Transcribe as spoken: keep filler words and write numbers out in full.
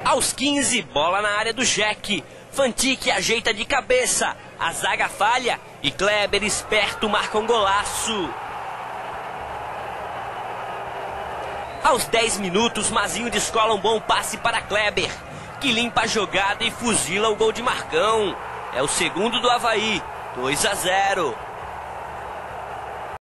Aos quinze, bola na área do Jack. Fantic ajeita de cabeça. A zaga falha e Kleber, esperto, marca um golaço. Aos dez minutos, Mazinho descola um bom passe para Kleber, que limpa a jogada e fuzila o gol de Marcão. É o segundo do Avaí, dois a zero.